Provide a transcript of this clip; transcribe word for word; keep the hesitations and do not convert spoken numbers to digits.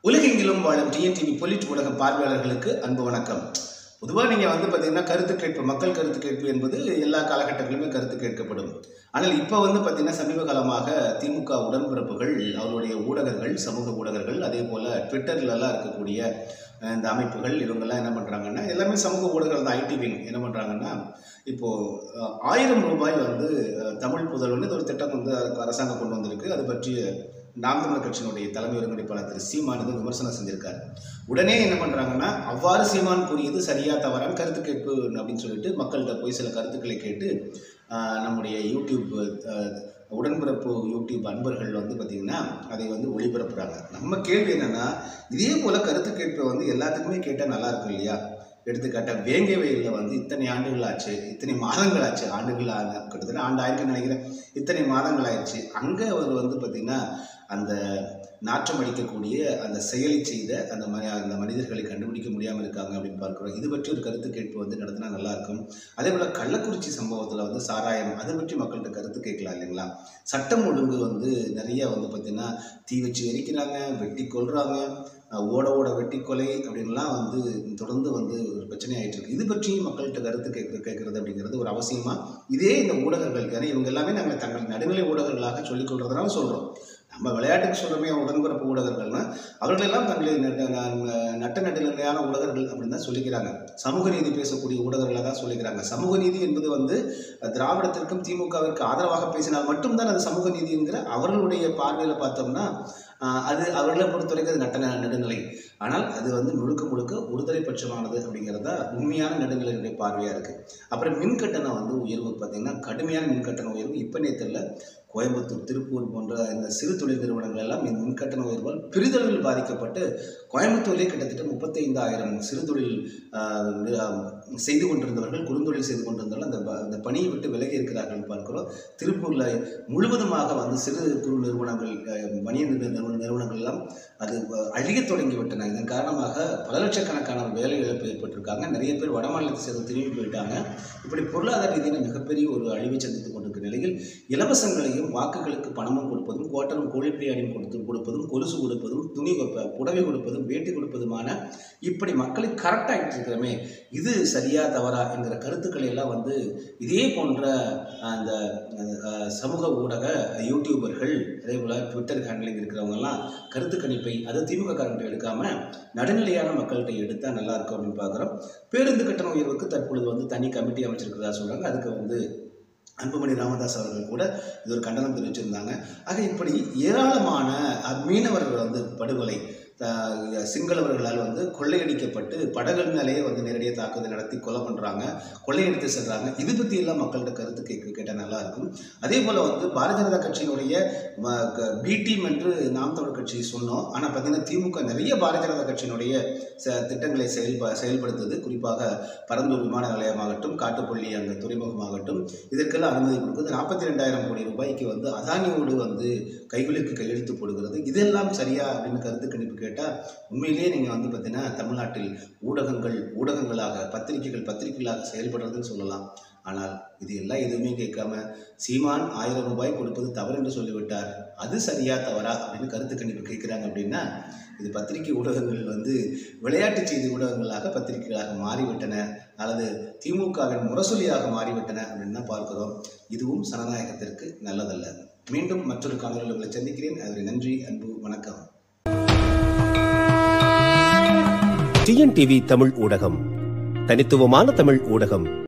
உலகெங்கிலும் வாழும் டிஎன்டிவி பொலிட் ஊடக பார்வையாளர்களுக்கு அன்பு வணக்கம். பொதுவாக நீங்கள் வந்து பார்த்தீங்கன்னா கருத்து கேட்பு மக்கள் கருத்து கேட்பு என்பது எல்லா காலகட்டங்களிலுமே கருத்து கேட்கப்படும். ஆனால் இப்போ வந்து பார்த்தீங்கன்னா சமீப காலமாக திமுக உடன்பிறப்புகள், அவருடைய ஊடகங்கள், சமூக ஊடகர்கள், அதே போல் ட்விட்டர்லலாம் இருக்கக்கூடிய இந்த அமைப்புகள் இவங்கெல்லாம் என்ன பண்ணுறாங்கன்னா, எல்லாமே சமூக ஊடகங்கள் தான். ஐடி விங் என்ன பண்ணுறாங்கன்னா, இப்போது ஆயிரம் ரூபாய் வந்து தமிழ் புதல்வன் இது ஒரு திட்டம் வந்து அரசாங்கம் கொண்டு வந்திருக்கு. அது பற்றிய நாம் தமிழர் கட்சியினுடைய தலைமை ஒருங்கிணைப்பாளர் திரு சீமான் வந்து விமர்சனம் செஞ்சிருக்காரு. உடனே என்ன பண்ணுறாங்கன்னா, அவ்வாறு சீமான் கூறியது சரியா தவறான கருத்து கேட்பு அப்படின்னு சொல்லிட்டு மக்கள்கிட்ட போய் சில கருத்துக்களை கேட்டு நம்முடைய யூடியூப் உடன்பிறப்பு யூடியூப் அன்பர்கள் வந்து பார்த்திங்கன்னா அதை வந்து ஒளிபரப்புகிறாங்க. நம்ம கேள்வி என்னென்னா, இதே போல் கருத்து கேட்பை வந்து எல்லாத்துக்குமே கேட்டால் நல்லாயிருக்கும் இல்லையா? எடுத்துக்காட்டால் வேங்கை வயலில் வந்து இத்தனை ஆண்டுகள் ஆச்சு, இத்தனை மாதங்கள் ஆச்சு, ஆண்டுகள் ஆக கிட்டத்தட்ட ஆண்டு ஆயிரக்குன்னு நினைக்கிறேன், இத்தனை மாதங்கள் ஆயிடுச்சு. அங்கே அவர் வந்து பார்த்திங்கன்னா அந்த நாற்றம் அடிக்கக்கூடிய அந்த செயலை செய்த அந்த ம அந்த மனிதர்களை கண்டுபிடிக்க முடியாமல் இருக்காங்க அப்படின்னு பார்க்குறோம். இது பற்றி ஒரு கருத்து கேட்பு வந்து நடத்தினா நல்லாயிருக்கும். அதே போல் கள்ளக்குறிச்சி சம்பவத்தில் வந்து சாராயம், அதை பற்றி மக்கள்கிட்ட கருத்து கேட்கலாம் இல்லைங்களா? சட்டம் ஒழுங்கு வந்து நிறைய வந்து பார்த்திங்கன்னா தீ வச்சு எரிக்கிறாங்க, வெட்டி கொள்கிறாங்க, ஓட ஓட வெட்டி கொலை அப்படின்லாம் வந்து தொடர்ந்து வந்து ஒரு பிரச்சனை ஆகிட்டு இருக்கு. இது பற்றியும் மக்கள்கிட்ட கருத்து கேட்க கேட்கறது அப்படிங்கிறது ஒரு அவசியமாக இதே இந்த ஊடகங்கள், ஏன்னா இவங்க எல்லாமே நாங்கள் தங்கள் நடுநிலை ஊடகங்களாக சொல்லிக் கொள்றதுனால சொல்கிறோம். நம்ம விளையாட்டுக்கு சொல்கிறோமே உடன்பிறப்பு ஊடகங்கள்னா, அவர்களெல்லாம் தங்களை நட்ட நடுநிலையான ஊடகர்கள் அப்படின்னு தான் சொல்லிக்கிறாங்க. சமூக நீதி பேசக்கூடிய ஊடகர்களாக தான் சொல்லிக்கிறாங்க. சமூக நீதி என்பது வந்து திராவிடத்திற்கும் திமுகவிற்கு ஆதரவாக பேசினால் மட்டும்தான் அது சமூக நீதி என்கிற அவர்களுடைய பார்வையில் பார்த்தோம்னா அது அவர்களை பொறுத்தவரைக்கும் அது நட்ட நடுநிலை. ஆனால் அது வந்து முழுக்க முழுக்க ஒருதலை பட்சமானது அப்படிங்கிறத உண்மையான நடுநிலையுடைய பார்வையாக இருக்குது. அப்புறம் மின்கட்டண வந்து உயர்வு பார்த்திங்கன்னா கடுமையான மின்கட்டண உயர்வு இப்போ நேரத்தில் கோயம்புத்தூர், திருப்பூர் போன்ற இந்த சிறு தொழில் நிறுவனங்கள் எல்லாம் இந்த மின்கட்டண உயர்வால் பெரிதளவில் பாதிக்கப்பட்டு கோயம்புத்தூரிலே கிட்டத்தட்ட முப்பத்தைந்தாயிரம் சிறு தொழில் செய்து கொண்டிருந்தவர்கள், குறுந்தொழில் செய்து கொண்டிருந்தவர்கள் அந்த அந்த பணியை விட்டு விலகி இருக்கிறார்கள் பார்க்கிறோம். திருப்பூரில் முழுவதுமாக வந்து சிறு குறு நிறுவனங்கள், வணிக நிறுவனங்கள் எல்லாம் அது அழிய தொடங்கிவிட்டன. இதன் காரணமாக பல லட்சக்கணக்கான வேலை இழப்பு ஏற்பட்டிருக்காங்க. நிறைய பேர் வட மாநிலத்தை சேர்ந்து திரும்பி போயிட்டாங்க. இப்படி பொருளாதார ரீதியில் மிகப்பெரிய ஒரு அழிவை சந்தித்துக் கொண்டிருக்கிற நிலையில் இலவசங்களையும் வாக்குகளுக்கு பணமும் கொடுப்பதும், கோட்டரும் கோழிப்பிரியாணியும் கொடுத்து கொடுப்பதும், கொலுசு கொடுப்பதும், துணி புடவை கொடுப்பதும், வேட்டி கொடுப்பதுமான இப்படி மக்களை கரெக்டாகிட்டு இருக்கிறோமே, இது சரியா தவறா என்கிற கருத்துக்களை எல்லாம் வந்து இதே போன்ற அந்த சமூக ஊடக யூடியூபர்கள், அதே போல் ட்விட்டர் ஹேண்ட்லிங் இருக்கிறவங்கெல்லாம் கருத்து கணிப்பை அது திமுக காரங்கிட்ட எடுக்காமல் நடுநிலையான மக்கள்கிட்ட எடுத்தால் நல்லாயிருக்கும் அப்படின்னு பார்க்குறோம். பேருந்து கட்டண உயர்வுக்கு தற்பொழுது வந்து தனி கமிட்டி அமைச்சிருக்கிறதா சொல்கிறாங்க. அதுக்கு வந்து அன்புமணி ராமதாஸ் அவர்கள் கூட இது ஒரு கண்டனம் தெரிவிச்சிருந்தாங்க. ஆக இப்படி ஏராளமான மீனவர்கள் வந்து படுகொலை, சிங்களவர்களால் வந்து கொள்ளையடிக்கப்பட்டு படகுகள் மேலேயே வந்து நேரடியாக தாக்குதல் நடத்தி கொலை பண்ணுறாங்க, கொள்ளையடித்து செல்கிறாங்க. இது பற்றி எல்லாம் மக்கள்கிட்ட கருத்து கேட்க கேட்டால் நல்லாயிருக்கும். அதே போல் வந்து பாரதிய ஜனதா கட்சியினுடைய பி டீம் என்று நாம் தமிழர் கட்சி சொன்னோம். ஆனால் பார்த்திங்கன்னா திமுக நிறைய பாரதிய ஜனதா கட்சியினுடைய ச திட்டங்களை செயல்ப செயல்படுத்துது. குறிப்பாக பரந்தூர் விமான நிலையமாகட்டும், காட்டுப்பள்ளி அங்கே துறைமுகமாகட்டும், இதற்கெல்லாம் அனுமதி கொடுக்குது. நாற்பத்தி ரெண்டாயிரம் கோடி ரூபாய்க்கு வந்து அதானியோடு வந்து கைகளுக்கு கையெழுத்து போடுகிறது. இதெல்லாம் சரியா அப்படின்னு கருத்து கணிப்பு கேட்டால் உண்மையிலேயே நீங்கள் வந்து பார்த்தீங்கன்னா தமிழ்நாட்டில் ஊடகங்கள் ஊடகங்களாக பத்திரிகைகள் பத்திரிகைகளாக செயல்படுறதுன்னு சொல்லலாம். ஆனால் இது எல்லாம் எதுவுமே கேட்காம சீமான் ஆயிரம் ரூபாய் கொடுப்பது தவறு என்று சொல்லிவிட்டார், அது சரியா தவறா அப்படின்னு கருத்து கணிப்பு கேட்குறாங்க. அப்படின்னா இது பத்திரிகை ஊடகங்கள் வந்து விளையாட்டு செய்தி ஊடகங்களாக பத்திரிகைகளாக மாறிவிட்டன, அல்லது திமுகவின் முரசொலியாக மாறிவிட்டன அப்படின்னு தான் பார்க்கிறோம். இதுவும் சனநாயகத்திற்கு நல்லதல்ல. மீண்டும் மற்றொரு காணொலியில் உங்களை சந்திக்கிறேன். அதுவரை நன்றி, அன்பு, வணக்கம். டிஎன்டிவி தமிழ் ஊடகம், தனித்துவமான தமிழ் ஊடகம்.